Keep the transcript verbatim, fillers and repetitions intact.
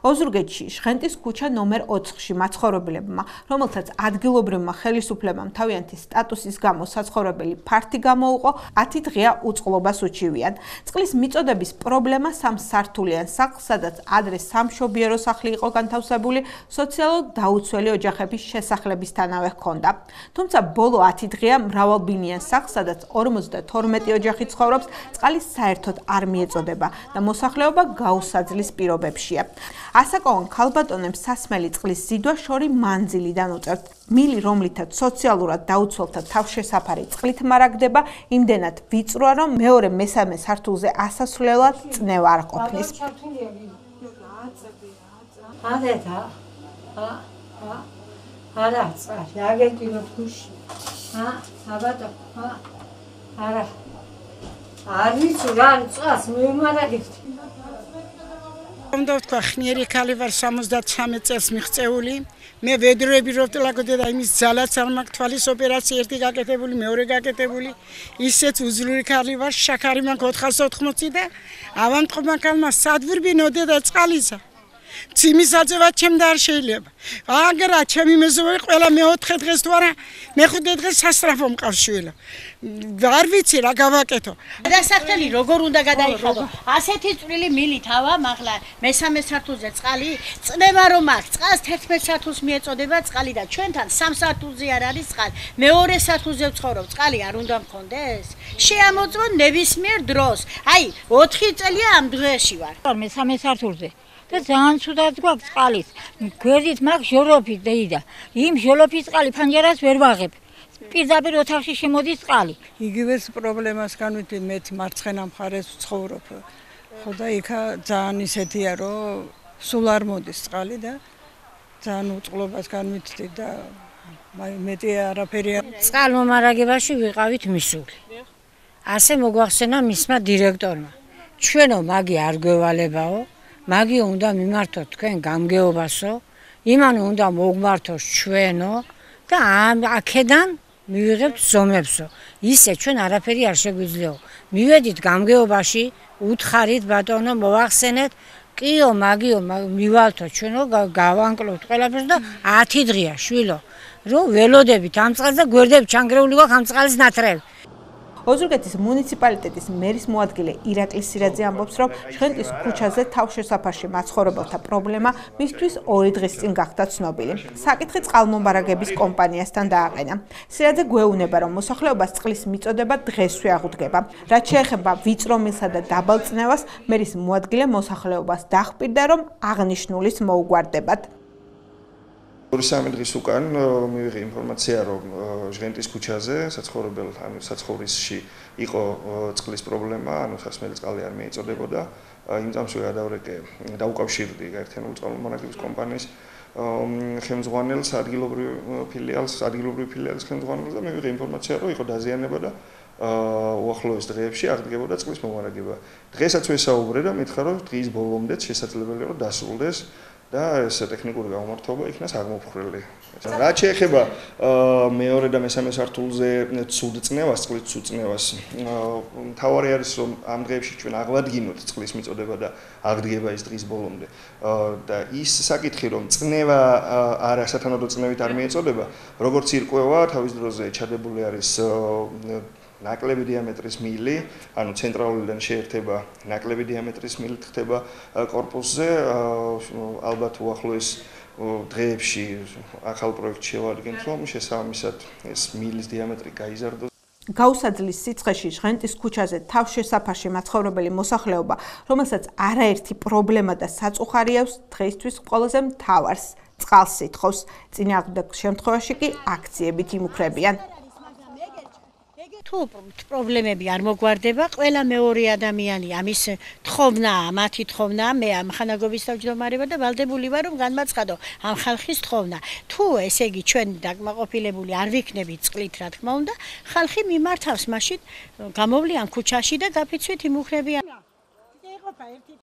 ოზურგეთში ჟღენტის ქუჩა ნომერ ოთხში მაცხოვრებლებმა, რომელთაც ადგილობრივმა ხელისუფლებამ თავიანთი სტატუსის გამო საცხოვრებელი ფართი გამოუყო, ათი დღეა უწყლობას უჩივიან. წყლის მიწოდების პრობლემა სამსართულიან სახლს, სადაც ადრე სამშობიარო სახლი იყო განთავსებული, სოციალურად დაუცველი ოჯახების შესახლებისთანავე ჰქონდა. თუმცა ბოლო ათი დღეა მრავალბინიან სახლს, სადაც ორმოცდათორმეტი ოჯახი ცხოვრობს, წყალი საერთოდ არ მიეწოდება და მოსახლეობა გაუსაძლის პირობებშია. ასაკოვან ქალბატონებს სასმელი წყლის ზიდვა შორი მანძილიდან უწევთ. მილი, რომლითაც სოციალურად დაუცველთა თავშესაფარი წყლით მარაგდება, იმდენად ვიწროა, რომ მეორე მესამე სართულზე ასასვლელად წნევა არ ყოფნის. უნდა ვთქვა, ხნიერი ქალი ვარ, სამოცდათრამეტ წელს მიღწეული. მე ვედროები რო ვტლაკოდე და იმის ძალაც არ მაქვს, თვალის ოპერაცია ერთი გაკეთებული, მეორე გაკეთებული. ისეც უძლური ქალი ვარ, შაქარი მაქვს ოთხასოთხმოცი და ავამტყობა ქალმა სადვირბინოდე და წყალისა. ციმისაძევა ჩემდა არ შეიძლება. აგრა ჩემი მეზობელი ყველა მეოთხე დღეს თუ არა, მეხუთე დღეს სასწრაფო მყავს შვილო. არ ვიცი რა გავაკეთო. გადასახდელი როგორ უნდა გადაიხადო? ასეთი წვრილი მილით ავა, მაღლა მესამე სართულზე წყალი, წნევა რომ აქვს, წყალს თერთმეტ სართულს მიეწოდება წყალი და ჩვენთან სამ სართულზე არ არის წყალი. მეორე სართულზე ვცხოვრობ, წყალი არ უნდა მქონდეს? შეამოწმო ნებისმიერ დროს. აი, ოთხი წელია ამ დღეში ვარ. მესამე სართულზე. და ძალიან ცუდად გვაქვს წყალის. გვერდით მაქვს ჟოლოფი და იმ ჟოლოფის წყალი ფანჯარას ვერ ვაღებ. პირდაპირ ოთახში შემოდის წყალი. იგივეს პრობლემას განვითი მე მარცხენა მხარეს ვცხოვრობ. ხო და იქა ძალიან ისეთია, რომ სულ არ მოდის წყალი და ძალიან უწყლობას განვითი და მეტი არაფერია. წყალმომარაგებაში ვიყავით მისული. ასე მოგვახსენა მისმა დირექტორმა. ჩვენო მაგი არ გვევალებაო. მაგი უნდა მიმართოთ თქვენ გამგეობასო, იმან უნდა მოგმართოს ჩვენო და აქედან მივიღებთ ზომებსო. ისე ჩვენ არაფერი არ შეგვიძლიაო. მივედით გამგეობაში, უთხარით ბატონო, მოვახსენეთ, კიო, მაგიო, მივალთო ჩვენო, გავანკლოთ ყველაფერს და ათი დღეა შვილო, რომ ველოდებით ამ წყალს და გვერდებით ჩანგრეული გვაქვს ამ წყალის ნათრევი. ოზურგეთის მუნიციპალიტეტის მერის მოადგილე ირაკლი სირაძე ამბობს, რომ ჟღენტის ქუჩაზე თავშესაფარში მაცხოვრებელთა პრობლემა მისთვის ორი დღის წინ გახდა ცნობილი. საკითხი წყალმომარაგების კომპანიასთან დააყენა. სირაძე გვეუბნება, რომ მოსახლეობას წყლის მიწოდება დღესვე აღუდგება. რაც შეეხება ვიწრო მილსა და დაბალ წნევას, მერის მოადგილე მოსახლეობას დაჰპირდა, რომ აღნიშნულის მოუგვარდებათ. ორი-სამი დღის უკან მივიღე ინფორმაცია, რომ ჟღენტის ქუჩაზე საცხოვრებელ ანუ საცხოვრისში იყო წყლის პრობლემა, ანუ სასმელი წყალი არ მიეწოდებოდა. იმ წამსვე გადავრეკე დაუკავშირდი გაერთიანებული წყალმომარაგების კომპანიის ხელმძღვანელს, ადგილობრივ ფილიალს, ადგილობრივ ფილიალის ხელმძღვანელს და მივიღე ინფორმაცია, რომ იყო დაზიანება და უახლოეს დღეებში აღდგებოდა წყლის მომარაგება. დღესაც ვესაუბრე და მითხრა, რომ დღის ბოლომდე შესაძლებელია, რომ დასრულდეს და ეს ტექნიკური გამომართვება იქნას აღმოფხრილი. რაც შეეხება მეორე და მესამე სართულზე ცუდ წნევას, წყლის ცუდ წნევას, მთავარი არის რომ ამ დღეებში ჩვენ აღვადგინოთ წყლის მიწოდება და აღდგება ის დღის ბოლომდე. და ის საკითხი რომ წნევა არა სათანადო წნევით არ მიეწოდება, როგორც ირკვევა, თავის დროზე ჩადებული არის ნაკლები დიამეტრის მილი, ანუ ცენტრალურიდან შეერთება ნაკლები დიამეტრის მილით ხდება კორპუსზე, ალბათ უახლოეს დღეებში ახალ პროექტში შევადგენთ, რომ შესაბამისად ეს მილის დიამეტრი გაიზარდოს. გაუსაძლის სიცხეში ჟღენტის ქუჩაზე თავშესაფარში მაცხოვრებელი მოსახლეობა, რომელსაც არაერთი პრობლემა და საწუხარი აქვს, დღეისთვის ყველაზე მთავარს წყალს სითხოვს. წინააღმდეგ შემთხვევაში კი აქციებით იმუქრებიან. თუ პრობლემები არ მოგვარდება, ყველა მეორე ადამიანი ამის თხოვნაა, მათი თხოვნაა, მე ამ ხანაგობის თავმჯდომარეა და ვალდებული ვარ რომ განმაცხადო ამ ხალხის თხოვნა. თუ ესე იგი ჩვენ დაკმაყოფილებული არ ვიქნებით წყლით, რა თქმა უნდა, ხალხი მიმართავს მაშინ გამოვლიან ქუჩაში და გაფიცვით იმუქრებიან.